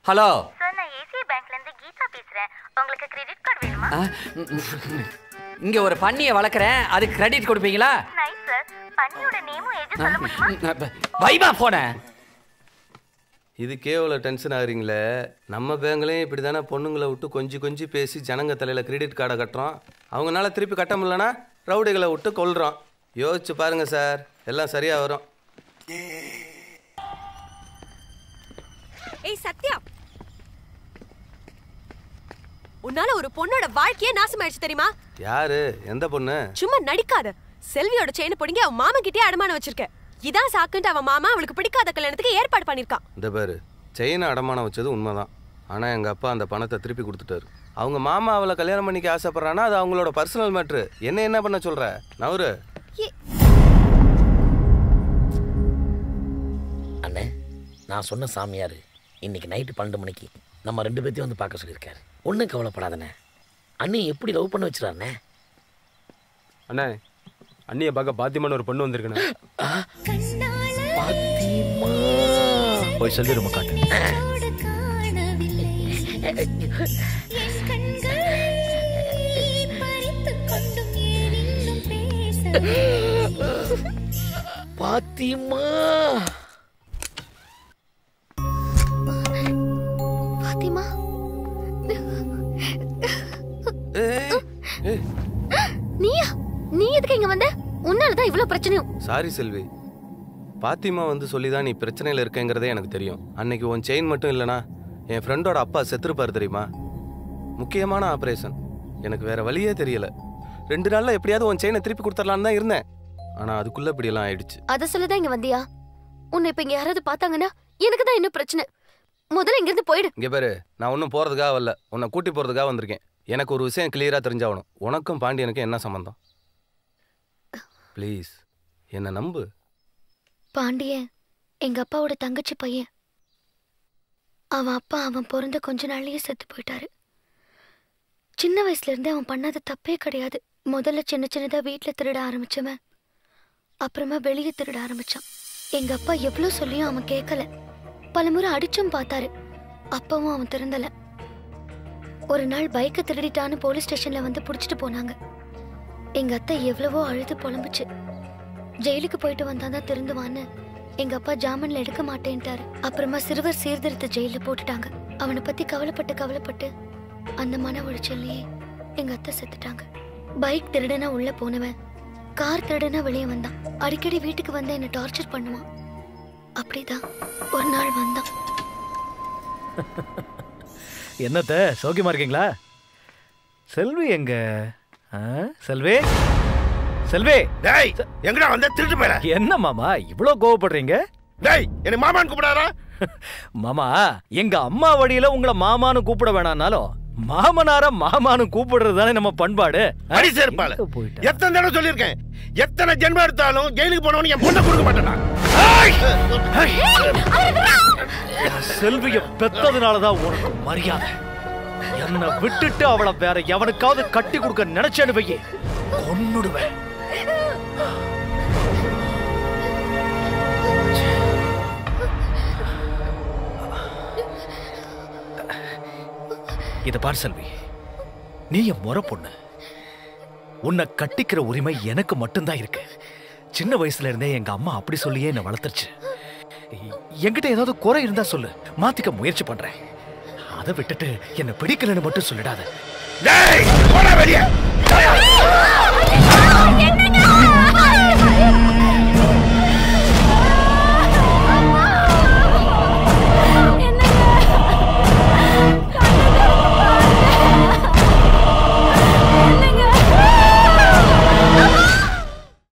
Hello sir, நான் ACI பேங்க்ல இருந்து கீதா பேசுறேன். உங்களுக்கு கிரெடிட் கார்டு வேணுமா? இங்க ஒரு பன்னியை வளர்க்குறேன், அதுக்கு கிரெடிட் கொடுப்பீங்களா? Nice sir. பன்னியோட நேமும் ஏஜும் சொல்ல முடியுமா? வைமா போன. இதுக்கே இவ்வளோ டென்ஷன் ஆகுறீங்களே. நம்ம பேங்க்லேயும் இப்படி தானே பொண்ணுங்களை விட்டு கொஞ்சி பேசி ஜனங்க தலையில் கிரெடிட் கார்டை கட்டுறோம். அவங்களால திருப்பி கட்ட முடியலன்னா ரவுடிகளை விட்டு கொள்கிறோம். யோசிச்சு பாருங்க சார், எல்லாம் சரியாக வரும். ஏய் சத்யா, உன்னால ஒரு பொண்ணோட வாழ்க்கையே நாசமாயிடுச்சு தெரியுமா? யாரு? எந்த பொண்ணு? சும்மா நடிக்காத. செல்வியோட செயினை பிடிங்க அவன் மாமா கிட்டே அடமானம் வச்சிருக்க. இதான் சாக்குன்ட்டு அவன் மாமா அவளுக்கு பிடிக்காத கல்யாணத்துக்கு ஏற்பாடு பண்ணிருக்கான். இந்த பேரு செயினை அடமானம் வச்சது உண்மைதான். ஆனால் எங்கள் அப்பா அந்த பணத்தை திருப்பி கொடுத்துட்டாரு. அவங்க மாமா அவளை கல்யாணம் பண்ணிக்க ஆசைப்படுறான்னா அது அவங்களோட பர்சனல் மேட்ரு. என்ன பண்ண சொல்ற? நவரு. அண்ணே, நான் சொன்ன சாமியார் இன்னைக்கு நைட்டு 12 மணிக்கு நம்ம 2 பேர்த்தையும் வந்து பார்க்க சொல்லியிருக்காரு. ஒன்றும் கவலைப்படாதண்ணே. அண்ணி எப்படி லவ் பண்ண வச்சுறாண்ணே? அண்ணே, அண்ணியை பார்க்க பாத்தியமான ஒரு பொண்ணு வந்திருக்கண்ணே. போய் சொல்லி ரொம்ப காட்டு. பாத்திமா, பாத்திமா, நீயா? நீ எதுக்கு இங்க வந்த? உன்னாலதான் இவ்வளவு பிரச்சனையும். சாரி செல்வி, பாத்திமா வந்து சொல்லிதான் நீ பிரச்சனையில் இருக்கேங்கிறதே எனக்கு தெரியும். அன்னைக்கு உன் செயின் மட்டும் இல்லைனா என் ஃப்ரெண்டோட அப்பா செத்துருப்பாரு தெரியுமா? முக்கியமான ஆப்ரேஷன். எனக்கு வேற வழியே தெரியல. 2 நாள்ல எப்படியாவது உன் செயினை திருப்பி கொடுத்துடலான்னு தான் இருந்தேன். ஆனா அதுக்குள்ள இப்படி எல்லாம் ஆயிடுச்சு. அத சொல்லதான் இங்க வந்தியா? உன்னை இப்ப இங்க யாராவது பார்த்தாங்கன்னா எனக்கு தான் இன்னும் பிரச்சனை. முதல்ல இங்க இருந்து போயிடு. இங்க பாரு, நான் ஒன்னும் போறதுக்காக வரல, உன்னை கூட்டி போறதுக்காக வந்திருக்கேன். எனக்கு ஒரு விஷயம் கிளியரா தெரிஞ்சாகணும். உனக்கும் பாண்டியனுக்கும் என்ன சம்பந்தம்? ப்ளீஸ் என்ன நம்பு. பாண்டியன் எங்க அப்பாவோட தங்கச்சி பையன். அவன் அப்பா அவன் பிறந்த கொஞ்ச நாள்லயே செத்து போயிட்டாரு. சின்ன வயசுல இருந்து அவன் பண்ணாத தப்பே கிடையாது. முதல்ல சின்னதா வீட்டுல திருட ஆரம்பிச்சவன் அப்புறமா வெளியே திருட ஆரம்பிச்சான். எங்க அப்பா எவ்வளவு சொல்லியும் அவன் கேட்கல. பலமுறை அடிச்சும் பார்த்தாரு. அப்பவும் அவன் திருந்தல. ஒரு நாள் பைக்கை திருடிட்டான்னு போலீஸ் ஸ்டேஷன்ல வந்து புடிச்சிட்டு போனாங்க. எங்க அத்தை எவ்வளவோ அழுது புலம்புச்சு. ஜெயிலுக்கு போயிட்டு வந்தாதான் திருந்துவான்னு எங்க அப்பா ஜாமீன்ல எடுக்க மாட்டேன்ட்டாரு. அப்புறமா சிறுவர் சீர்திருத்த ஜெயில போட்டுட்டாங்க. அவனை பத்தி கவலைப்பட்டு அந்த மன உளைச்சல்லையே எங்க அத்தை செத்துட்டாங்க. பைக் திருடனா உள்ள போனவன் கார் திருடனா வெளியே வந்தான். அடிக்கடி வீட்டுக்கு வந்து என்ன டார்ச்சர் பண்ணுவான். அப்படிதான் ஒரு நாள் வந்தான். என்னத்த சௌக்கியமா இருக்கீங்களா? செல்வி எங்க? செல்வி, செல்வி, டேய் எங்கடா வந்த? திருட்டு போற. என்ன மாமா இவ்ளோ கோவப்படுறீங்க? டேய் என்ன மாமான்னு கூப்பிடாரா? மாமா, எங்க அம்மா வழியில உங்களை மாமான்னு கூப்பிட வேணாம்னாலும் மாமனார மாமான்னு கூப்பிடுறது தானே நம்ம பண்பாடு. அடி சேர்ப்பால எத்தனை தடவை சொல்லியிருக்கேன், எத்தனை ஜென்மம் எடுத்தாலும் ஜெயிலுக்கு போனவனு என் பொண்ணை கொடுக்க மாட்டேனா? செல்விய பெத்ததுனாலதான் உனக்கு மரியாதை. என்ன விட்டுட்டு அவளை வேற எவனுக்காவது கட்டி கொடுக்க நினைச்சேன்னு வையே, கொன்னுடுவேன். இத பார் செல்வி, நீ என் முறை பொண்ணு. உன்னை கட்டிக்கிற உரிமை எனக்கு மட்டும்தான் இருக்கு. சின்ன வயசுல இருந்தே எங்க அம்மா அப்படி சொல்லியே என்ன வளர்த்துருச்சு. என்கிட்ட ஏதாவது குறை இருந்தா சொல்லு, மாத்திக்க முயற்சி பண்றேன். அதை விட்டுட்டு என்ன பிடிக்கலன்னு மட்டும் சொல்லிடாத.